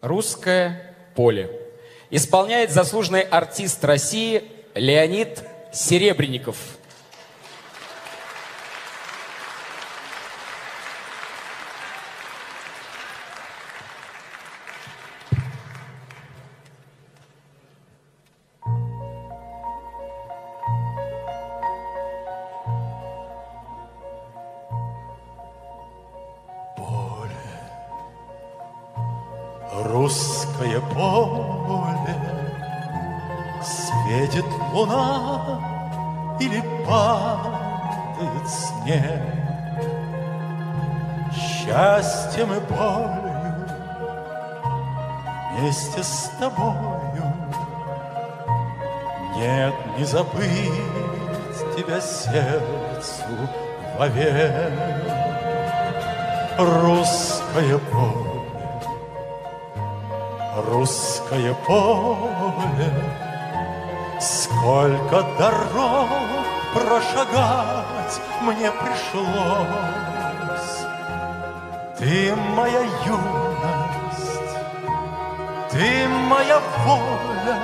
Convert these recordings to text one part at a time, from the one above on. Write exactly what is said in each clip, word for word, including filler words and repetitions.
«Русское поле». Исполняет заслуженный артист России Леонид Серебренников. Русское поле, светит луна или падает снег. Счастьем и болью вместе с тобою нет, не забыть тебя сердцу вовек. Русское поле, русское поле, сколько дорог прошагать мне пришлось. Ты моя юность, ты моя воля,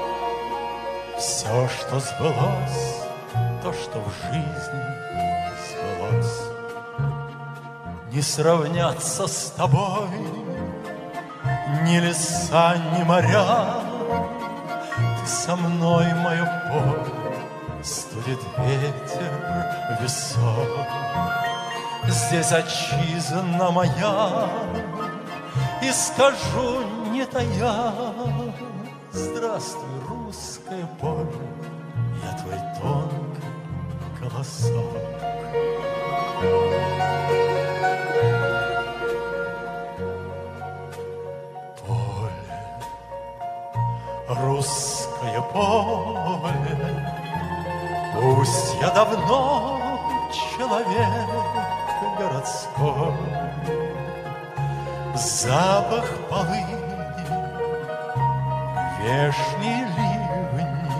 все, что сбылось, то, что в жизни сбылось. Не сравняться с тобой ни леса, ни моря. Ты со мной, мое поле, студит ветер весок. Здесь отчизна моя, и скажу, не тая: здравствуй, русское поле, я твой тонкий голосок. Русское поле, пусть я давно человек городской, запах полыни, вешние ливни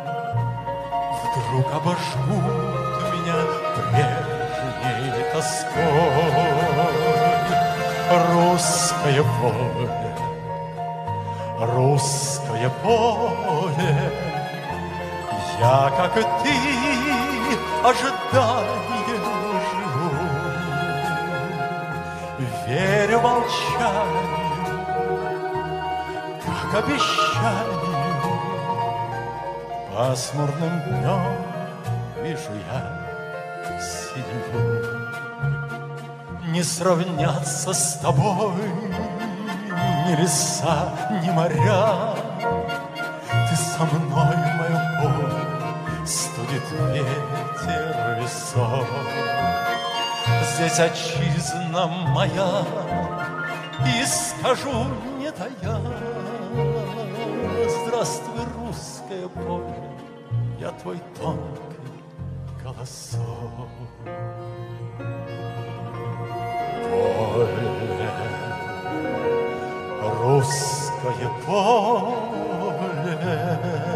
вдруг обожгут меня прежней тоской. Русское поле, русское поле, я, как и ты, ожидая живу, верю молчанию, как обещанию. Пасмурным днем вижу я синеву. Не сравняться с тобой ни леса, ни моря. Ты со мной, мое поле, студит ветер весок. Здесь отчизна моя, и скажу, не тая: здравствуй, русское поле, я твой тонкий голосок. Поле, русское поле,